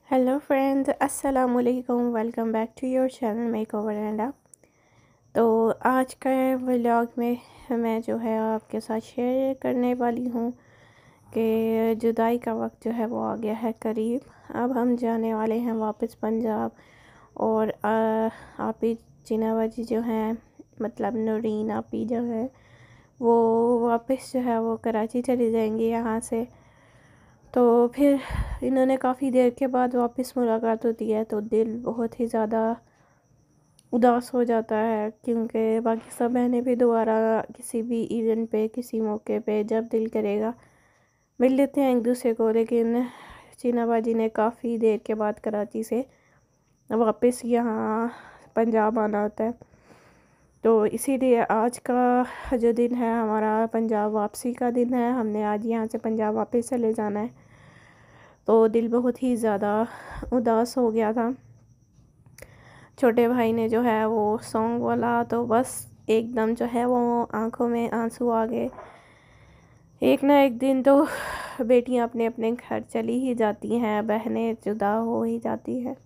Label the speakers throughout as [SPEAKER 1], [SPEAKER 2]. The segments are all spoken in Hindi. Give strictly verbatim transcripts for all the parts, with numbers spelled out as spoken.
[SPEAKER 1] हेलो फ्रेंड्स, अस्सलाम वालेकुम। Welcome back to your channel makeover and up. तो आज का व्लॉग में मैं जो है आपके साथ शेयर करने वाली हूँ कि जुदाई का वक्त जो है वो आ गया है करीब। अब हम जाने वाले हैं वापस पंजाब। और आपी चिनावा जी जो हैं, मतलब नूरीन आपी जो है वो वापस जो है वो कराची चली जाएंगी यहाँ से। तो फिर इन्होंने काफ़ी देर के बाद वापस मुलाकात होती है तो दिल बहुत ही ज़्यादा उदास हो जाता है, क्योंकि बाकी सब बहनें भी दोबारा किसी भी इवेंट पे, किसी मौके पे जब दिल करेगा मिल लेते हैं एक दूसरे को। लेकिन चिनाबाजी ने काफ़ी देर के बाद कराची से वापस यहाँ पंजाब आना होता है। तो इसीलिए आज का जो दिन है हमारा पंजाब वापसी का दिन है। हमने आज यहाँ से पंजाब वापस चले जाना है। तो दिल बहुत ही ज़्यादा उदास हो गया था। छोटे भाई ने जो है वो सॉन्ग बोला तो बस एकदम जो है वो आंखों में आंसू आ गए। एक ना एक दिन तो बेटियां अपने अपने घर चली ही जाती हैं, बहनें जुदा हो ही जाती हैं।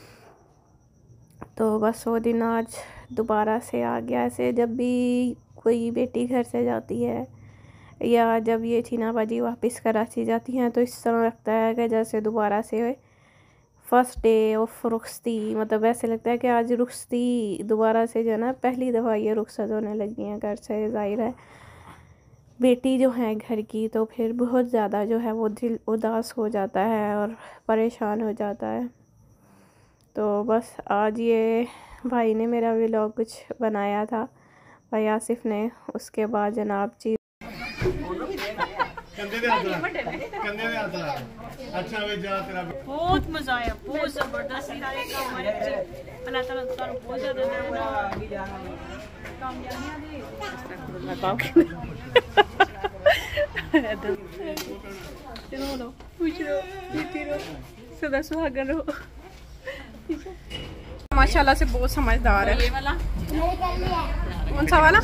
[SPEAKER 1] तो बस वो दिन आज दोबारा से आ गया। ऐसे जब भी कोई बेटी घर से जाती है या जब ये चिनाबाजी वापस कराची जाती हैं तो इस तरह लगता है कि जैसे दोबारा से फ़र्स्ट डे ऑफ रुखसती, मतलब ऐसे लगता है कि आज रुखसती दोबारा से जो है ना पहली दफ़ा ये रुखसत होने लगी हैं घर से। ज़ाहिर है बेटी जो है घर की, तो फिर बहुत ज़्यादा जो है वो दिल उदास हो जाता है और परेशान हो जाता है। तो बस आज ये भाई ने मेरा व्लॉग कुछ बनाया था, भाई आसिफ ने। उसके बाद जनाब जी
[SPEAKER 2] अच्छा वे जा तेरा बहुत मजा आया, बहुत जबरदस्त। अल्लाह ताला तारू बहुत ज्यादा सदा सुहागन रहो। माशाल्लाह से बहुत समझदार है। ये वाला कौन सा वाला?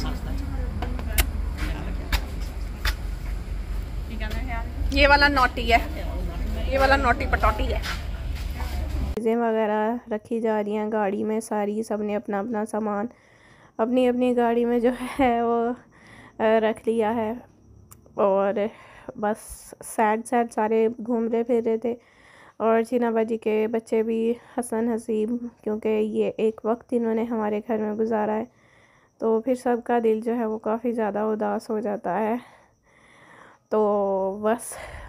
[SPEAKER 2] ये वाला नोटी है, ये वाला नोटी पटोटी है।
[SPEAKER 1] चीज़ें वगैरह रखी जा रही हैं गाड़ी में सारी। सब ने अपना अपना सामान अपनी अपनी गाड़ी में जो है वो रख लिया है। और बस सैड सैड सारे घूम रहे फिर रहे थे। और चिनाबाजी के बच्चे भी हसन हसीब, क्योंकि ये एक वक्त इन्होंने हमारे घर में गुजारा है। तो फिर सबका दिल जो है वो काफ़ी ज़्यादा उदास हो जाता है। तो बस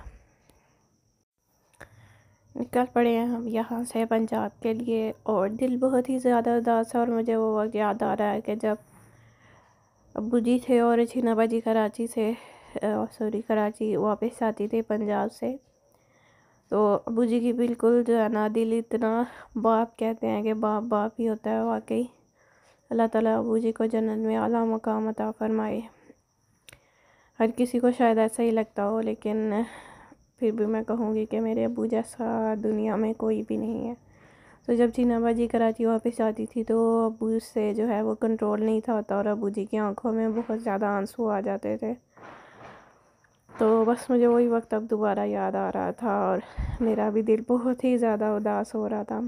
[SPEAKER 1] निकल पड़े हैं हम यहाँ से पंजाब के लिए। और दिल बहुत ही ज़्यादा उदास है। और मुझे वो वक्त याद आ रहा है कि जब अब्बू जी थे और चिनाबाजी कराची से सॉरी कराची वापस आती थी पंजाब से, तो अब्बू जी की बिल्कुल जो है ना दिल इतना, बाप कहते हैं कि बाप बाप ही होता है वाकई। अल्लाह ताला अब्बू जी को जन्नत में आला मकाम अता फरमाए। हर किसी को शायद ऐसा ही लगता हो, लेकिन फिर भी मैं कहूँगी कि मेरे अब्बू जैसा दुनिया में कोई भी नहीं है। तो जब चिनाबाजी कराची वापस आती थी तो अब्बू से जो है वो कंट्रोल नहीं था होता और अब्बू जी की आंखों में बहुत ज़्यादा आंसू आ जाते थे। तो बस मुझे वही वक्त अब दोबारा याद आ रहा था और मेरा भी दिल बहुत ही ज़्यादा उदास हो रहा था।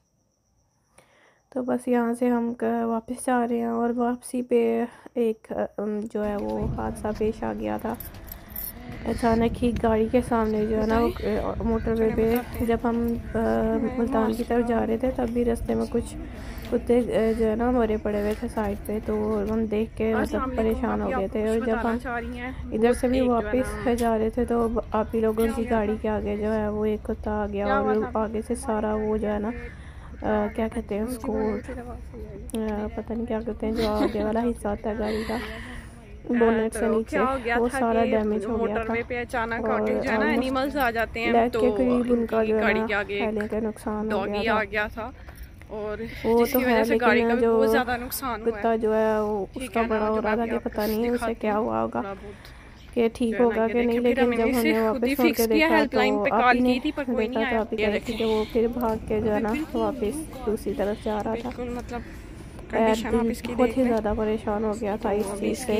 [SPEAKER 1] तो बस यहाँ से हम वापस जा रहे हैं। और वापसी पे एक जो है वो हादसा पेश आ गया था। अचानक ही गाड़ी के सामने जो है ना मोटरवे पे जब हम मुल्तान की तरफ जा रहे थे तब भी रास्ते में कुछ कुत्ते जो है ना मरे पड़े हुए थे साइड पे। तो हम देख के मतलब परेशान हो गए थे। और जब हम इधर से भी वापस जा रहे थे तो आप ही लोगों की गाड़ी के आगे जो है वो एक कुत्ता आ गया और आगे से सारा वो जो है ना आ, क्या कहते हैं उसको, आ, पता नहीं क्या कहते हैं, जो आगे वाला हिस्सा होता है गाड़ी का बोनेट से नीचे, वो सारा डैमेज हो गया था।
[SPEAKER 2] पे अचानक जो है ना एनिमल्स आ जाते हैं
[SPEAKER 1] लेग
[SPEAKER 2] तो
[SPEAKER 1] के करीब उनका जो है
[SPEAKER 2] के आगे
[SPEAKER 1] पहले का नुकसान हो गया
[SPEAKER 2] आ गया था। और
[SPEAKER 1] वो तो है, लेकिन जो
[SPEAKER 2] बहुत ज़्यादा नुकसान हुआ
[SPEAKER 1] कुत्ता जो है वो उसका बड़ा हो रहा था कि पता नहीं उसे क्या हुआ होगा, कि ठीक होगा कि नहीं। लेकिन जब हमने वापस फोन के देखा तो आप ही ने देखा तो आप ही कह रही थी कि वो फिर भाग के जो है ना वापस दूसरी तरफ जा रहा था।
[SPEAKER 2] मतलब
[SPEAKER 1] दिल बहुत ही ज़्यादा परेशान हो गया था इस चीज़ से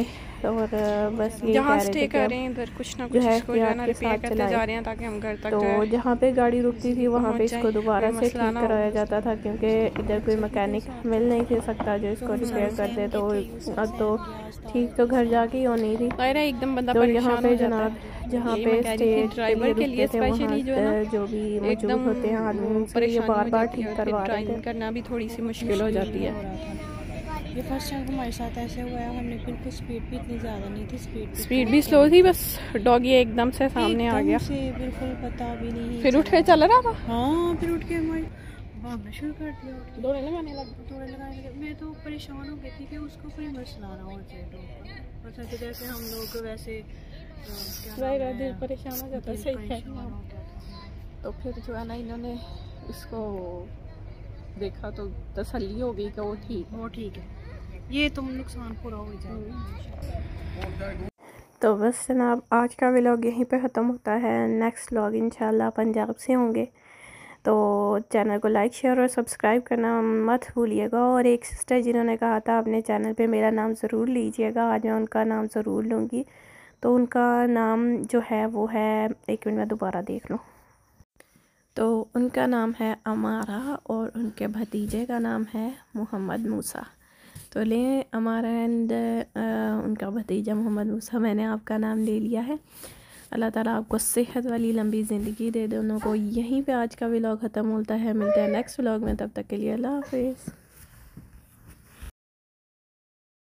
[SPEAKER 1] और बस ये
[SPEAKER 3] जहाँ
[SPEAKER 1] कह
[SPEAKER 3] स्टे
[SPEAKER 1] रहे
[SPEAKER 3] कर
[SPEAKER 1] थे
[SPEAKER 3] रहे हैं इधर कुछ ना
[SPEAKER 1] जो
[SPEAKER 3] कुछ
[SPEAKER 1] है
[SPEAKER 3] इसको जो है ना
[SPEAKER 1] के
[SPEAKER 3] रिपेयर
[SPEAKER 1] साथ
[SPEAKER 3] करते जा रहे हैं ताकि हम घर तक
[SPEAKER 1] तो
[SPEAKER 3] जाए
[SPEAKER 1] जहाँ पे गाड़ी रुकती थी वहाँ पे इसको दोबारा से
[SPEAKER 3] मसला
[SPEAKER 1] ठीक
[SPEAKER 3] ना हो।
[SPEAKER 1] कराया जाता था, क्योंकि इधर कोई मैकेनिक मिल नहीं थे सकता जो इसको रिपेयर कर दे। तो अब तो ठीक तो घर जाके ही होनी थी।
[SPEAKER 3] एकदम बंदा
[SPEAKER 1] तो यहाँ
[SPEAKER 3] परेशान
[SPEAKER 1] पे
[SPEAKER 3] हो जाता
[SPEAKER 1] जनाब
[SPEAKER 3] है।
[SPEAKER 1] जहाँ
[SPEAKER 3] यही
[SPEAKER 1] पे
[SPEAKER 3] मैं कह रही थी,
[SPEAKER 1] स्टे
[SPEAKER 3] ड्राइवर के लिए
[SPEAKER 1] रुकते थे वहाँ
[SPEAKER 3] स्पेशली जो है ना
[SPEAKER 1] जो भी मौजूद
[SPEAKER 3] एकदम
[SPEAKER 1] होते हैं आदमी उनसे ये
[SPEAKER 3] परेशानी
[SPEAKER 1] बार
[SPEAKER 3] हो
[SPEAKER 1] बार
[SPEAKER 3] जाती है
[SPEAKER 1] ठीक
[SPEAKER 3] और फिर
[SPEAKER 1] करवा रहे थे।
[SPEAKER 3] ड्राइविंग करना भी थोड़ी सी मुश्किल हो जाती है।
[SPEAKER 2] ये फर्स्ट टाइम हमारे साथ ऐसे हुआ है, हमने बिल्कुल स्पीड भी इतनी ज़्यादा नहीं थी, स्पीड
[SPEAKER 3] स्पीड भी स्लो थी, बस डॉगी एकदम से सामने आ गया
[SPEAKER 2] से बिल्कुल पता भी नहीं
[SPEAKER 3] फिर उठ के चल रहा था।
[SPEAKER 2] हाँ फिर उठ के हमारी भागना शुरू कर दिया, उठ के
[SPEAKER 3] दौड़े लगाने लग
[SPEAKER 2] दौड़े लगाने लगे। मैं तो परेशान हो गई थी कि उसको कोई मसला ना हो जाए। तो अच्छा कि जैसे हम लोग वैसे
[SPEAKER 3] गया दिल परेशान हो जाता है। सही है।
[SPEAKER 2] परेशान हो गया।
[SPEAKER 3] तो फिर जो है ना इन्होंने इसको देखा तो तसल्ली हो गई कि वो ठीक
[SPEAKER 2] वो ठीक है, ये तुम नुकसान पूरा हो जाएगा।
[SPEAKER 1] तो बस जनाब आज का व्लॉग यहीं पे ख़त्म होता है। नेक्स्ट व्लॉग इंशाल्लाह पंजाब से होंगे, तो चैनल को लाइक शेयर और सब्सक्राइब करना मत भूलिएगा। और एक सिस्टर जिन्होंने कहा था अपने चैनल पे मेरा नाम ज़रूर लीजिएगा, आज मैं उनका नाम ज़रूर लूँगी। तो उनका नाम जो है वो है, एक मिनट में दोबारा देख लूँ, तो उनका नाम है अमारा और उनके भतीजे का नाम है मोहम्मद मूसा। तो लें अमारा एंड उनका भतीजा मोहम्मद मूसा, मैंने आपका नाम ले लिया है। अल्लाह ताला आपको सेहत वाली लंबी ज़िंदगी दे दोनों को। यहीं पे आज का व्लॉग ख़त्म होता है, मिलते हैं नेक्स्ट व्लॉग में, तब तक के लिए अल्लाह हाफिज़।